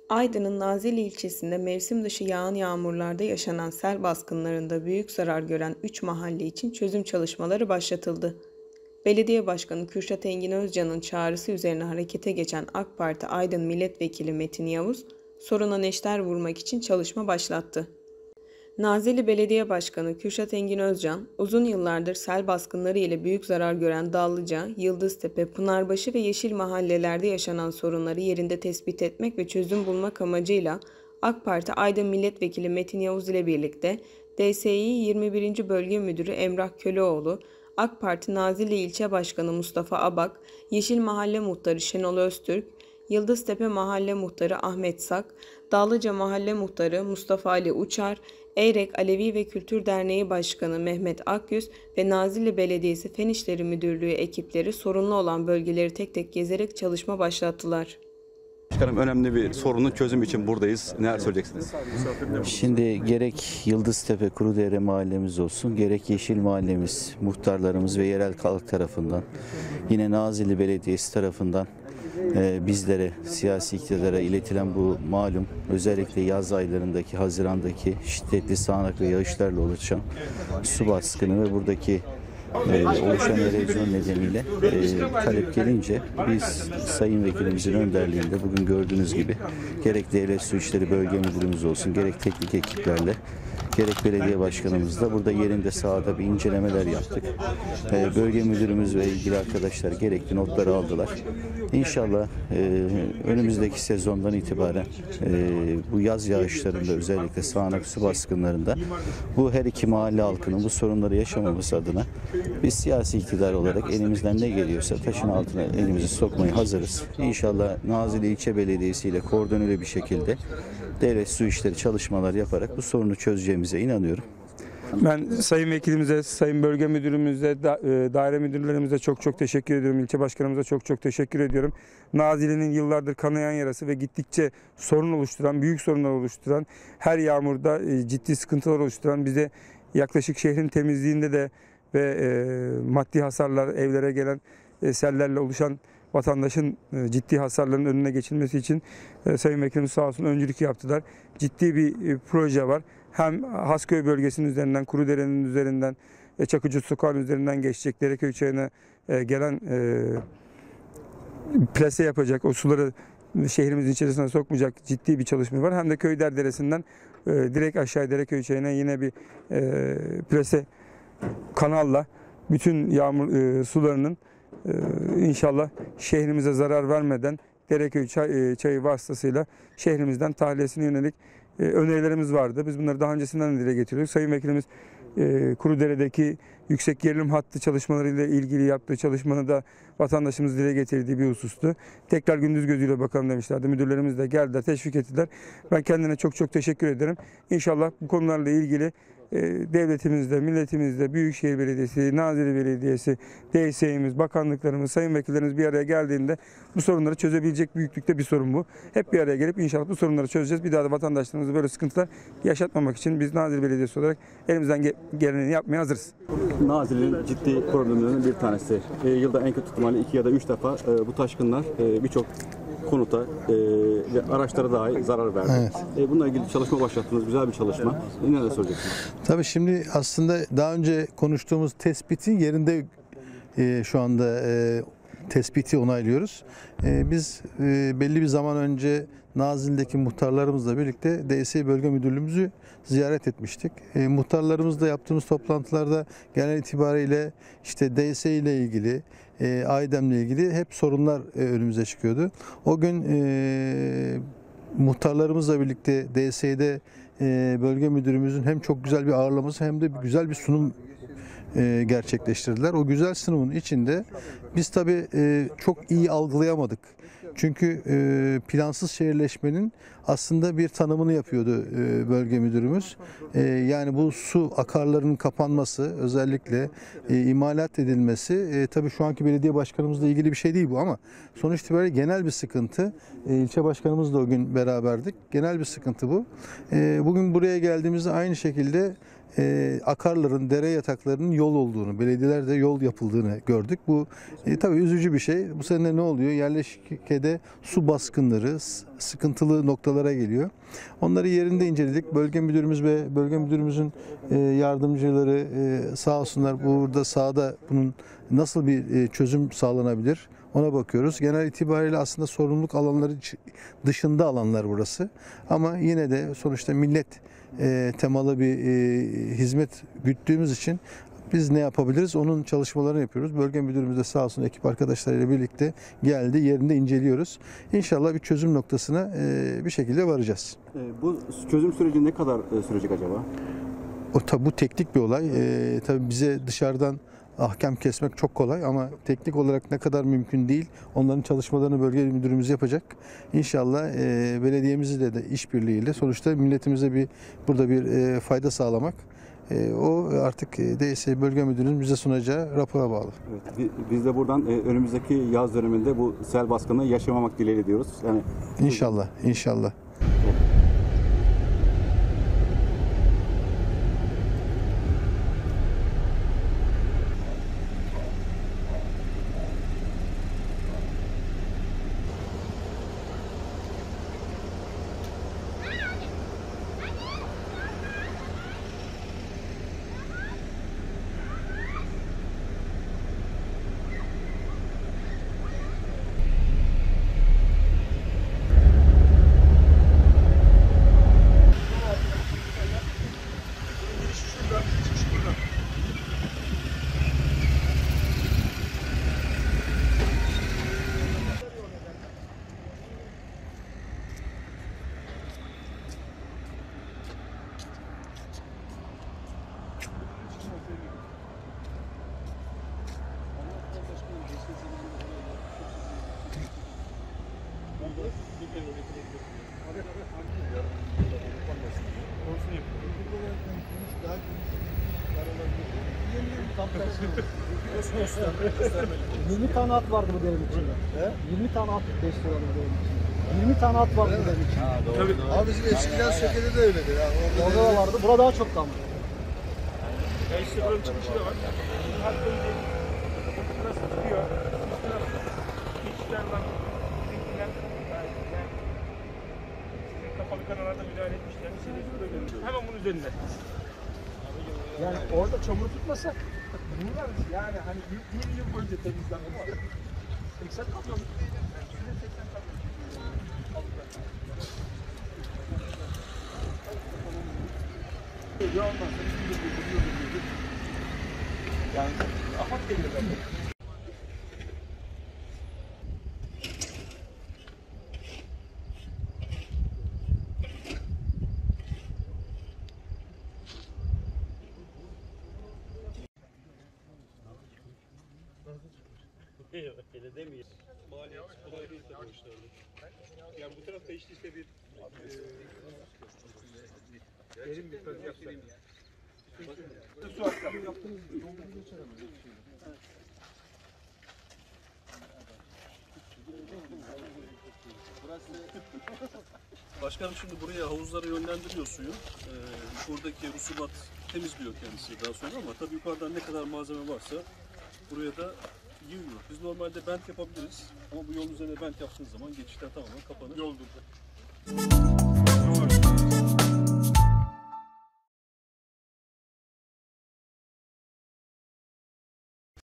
Aydın'ın Nazilli ilçesinde mevsim dışı yağan yağmurlarda yaşanan sel baskınlarında büyük zarar gören 3 mahalle için çözüm çalışmaları başlatıldı. Belediye Başkanı Kürşat Engin Özcan'ın çağrısı üzerine harekete geçen AK Parti Aydın Milletvekili Metin Yavuz, soruna neşter vurmak için çalışma başlattı. Nazilli Belediye Başkanı Kürşat Engin Özcan, uzun yıllardır sel baskınları ile büyük zarar gören Dallıca, Yıldıztepe, Pınarbaşı ve Yeşil mahallelerde yaşanan sorunları yerinde tespit etmek ve çözüm bulmak amacıyla AK Parti Aydın Milletvekili Metin Yavuz ile birlikte DSİ 21. Bölge Müdürü Emrah Köleoğlu, AK Parti Nazilli İlçe Başkanı Mustafa Abak, Yeşil Mahalle Muhtarı Şenol Öztürk, Yıldıztepe Mahalle Muhtarı Ahmet Sak, Dağlıca Mahalle Muhtarı Mustafa Ali Uçar, Eyrek Alevi ve Kültür Derneği Başkanı Mehmet Akyüz ve Nazilli Belediyesi Fen İşleri Müdürlüğü ekipleri sorunlu olan bölgeleri tek tek gezerek çalışma başlattılar. Başkanım, önemli bir sorunun çözümü için buradayız. Neler söyleyeceksiniz? Şimdi gerek Yıldıztepe Kurudere mahallemiz olsun, gerek Yeşil mahallemiz, muhtarlarımız ve yerel halk tarafından, yine Nazilli Belediyesi tarafından bizlere, siyasi iktidara iletilen bu malum, özellikle yaz aylarındaki, Haziran'daki şiddetli sağanak ve yağışlarla oluşan su baskını ve buradaki oluşan erozyon nedeniyle talep gelince biz Sayın Vekilimizin önderliğinde bugün gördüğünüz gibi gerek Devlet Su İşleri Bölge Müdürümüz olsun, gerek teknik ekiplerle, gerek belediye başkanımızla burada yerinde sahada bir incelemeler yaptık. Bölge müdürümüz ve ilgili arkadaşlar gerekli notları aldılar. İnşallah önümüzdeki sezondan itibaren bu yaz yağışlarında, özellikle sağanak su baskınlarında bu her iki mahalle halkının bu sorunları yaşamaması adına biz siyasi iktidar olarak elimizden ne geliyorsa taşın altına elimizi sokmaya hazırız. İnşallah Nazilli İlçe Belediyesi ile koordineli bir şekilde devlet su işleri çalışmalar yaparak bu sorunu çözeceğimize inanıyorum. Ben Sayın Vekilimize, Sayın Bölge Müdürümüze, daire müdürlerimize çok teşekkür ediyorum. İlçe Başkanımıza çok teşekkür ediyorum. Nazilli'nin yıllardır kanayan yarası ve gittikçe sorun oluşturan, büyük sorunlar oluşturan, her yağmurda ciddi sıkıntılar oluşturan, bize yaklaşık şehrin temizliğinde de ve maddi hasarlar, evlere gelen sellerle oluşan vatandaşın ciddi hasarların önüne geçilmesi için Sayın Vekilimiz sağ olsun öncülük yaptılar. Ciddi bir proje var. Hem Hasköy bölgesinin üzerinden, Kurudere'nin üzerinden, Çakıcı Sokağı'nın üzerinden geçecek, Dereköy Çayı'na gelen plase yapacak, o suları şehrimizin içerisine sokmayacak ciddi bir çalışma var. Hem de Köyder Deresi'nden direkt aşağı Dereköy Çayı'na yine bir plase kanalla bütün yağmur sularının inşallah şehrimize zarar vermeden Dereköy çayı vasıtasıyla şehrimizden tahliyesine yönelik önerilerimiz vardı. Biz bunları daha öncesinden de dile getiriyorduk. Sayın Vekilimiz Kurudere'deki yüksek gerilim hattı çalışmalarıyla ilgili yaptığı çalışmanı da vatandaşımız dile getirdiği bir husustu. Tekrar gündüz gözüyle bakalım demişlerdi. Müdürlerimiz de geldiler, teşvik ettiler. Ben kendine çok teşekkür ederim. İnşallah bu konularla ilgili devletimizde, milletimizde, Büyükşehir Belediyesi, Nazilli Belediyesi, DSİ'miz, bakanlıklarımız, sayın vekillerimiz bir araya geldiğinde bu sorunları çözebilecek büyüklükte bir sorun bu. Hep bir araya gelip inşallah bu sorunları çözeceğiz. Bir daha da vatandaşlarımıza böyle sıkıntılar yaşatmamak için biz Nazilli Belediyesi olarak elimizden geleni yapmaya hazırız. Nazilli'nin ciddi problemlerinin bir tanesi. Yılda en kötü ihtimalle 2 ya da 3 defa bu taşkınlar birçok konuta ve araçlara dahi zarar verdi. Evet. Bununla ilgili çalışma başlattınız. Güzel bir çalışma. Neler söyleyeceksiniz? Tabii şimdi aslında daha önce konuştuğumuz tespitin yerinde şu anda tespiti onaylıyoruz. Biz belli bir zaman önce Nazilli'deki muhtarlarımızla birlikte DSİ Bölge Müdürlüğümüzü ziyaret etmiştik. Muhtarlarımızla yaptığımız toplantılarda genel itibariyle işte DSİ ile ilgili, Aydem'le ilgili hep sorunlar önümüze çıkıyordu. O gün muhtarlarımızla birlikte DSİ'de bölge müdürümüzün hem çok güzel bir ağırlaması hem de güzel bir sunum gerçekleştirdiler. O güzel sunumun içinde biz tabii çok iyi algılayamadık. Çünkü plansız şehirleşmenin aslında bir tanımını yapıyordu bölge müdürümüz. Yani bu su akarlarının kapanması, özellikle imalat edilmesi, tabii şu anki belediye başkanımızla ilgili bir şey değil bu ama sonuç itibariyle genel bir sıkıntı. İlçe başkanımızla o gün beraberdik. Genel bir sıkıntı bu. Bugün buraya geldiğimizde aynı şekilde akarların, dere yataklarının yol olduğunu, belediyelerde yol yapıldığını gördük. Bu tabii üzücü bir şey. Bu sene ne oluyor? Yerleşkede su baskınları sıkıntılı noktalara geliyor. Onları yerinde inceledik. Bölge müdürümüz ve bölge müdürümüzün yardımcıları sağ olsunlar, burada sahada bunun nasıl bir çözüm sağlanabilir ona bakıyoruz. Genel itibariyle aslında sorumluluk alanları dışında alanlar burası. Ama yine de sonuçta millet temalı bir hizmet güttüğümüz için biz ne yapabiliriz? Onun çalışmalarını yapıyoruz. Bölge müdürümüz de sağ olsun ekip arkadaşlarıyla birlikte geldi. Yerinde inceliyoruz. İnşallah bir çözüm noktasına bir şekilde varacağız. Bu çözüm süreci ne kadar sürecek acaba? Bu teknik bir olay. Tabii bize dışarıdan ahkam kesmek çok kolay ama teknik olarak ne kadar mümkün değil. Onların çalışmalarını bölge müdürümüz yapacak. İnşallah belediyemizle de işbirliğiyle sonuçta milletimize burada bir fayda sağlamak. O artık DS bölge müdürünün bize sunacağı rapora bağlı. Evet, biz de buradan önümüzdeki yaz döneminde bu sel baskını yaşamamak dileğiyle diyoruz. Yani İnşallah, inşallah. Tam tersi oldu. 20 tane at vardı bu derin içinde. 20 tane at besliyorlar bu derin içinde. 20 tane at vardı bu derin içinde. Tabii. Abi bizim eskiden Söke'de de öyledir. Ya. Orada da vardı. Burada daha çok kalmış. Ya işte buranın çıkışı da var. Her koyu nasıl çıkıyor? Geçişler var. Kapalı kanallarda müdahale etmişler. Hemen bunun üzerinde. Yani orada çamur tutmasa Bunlar yani hani bir yıl boyunca temizlenmez. 80 kamyon. 80 kamyon. Ya ondan sonra bir yıl yani afat geliyor bende. Öyle demeyiz. Maliyet kolay değil tabii o işlerde. Yani bu tarafta işte bir derin bir söz yaptırayım ya. Su aktar. Başkanım şimdi buraya havuzlara yönlendiriyor suyu. Buradaki rusubat temizliyor kendisi daha sonra ama tabii yukarıdan ne kadar malzeme varsa buraya da yığıyor. Biz normalde bent yapabiliriz ama bu yolun üzerine bent yaptığınız zaman geçişler tamamen kapanır. Yoldur.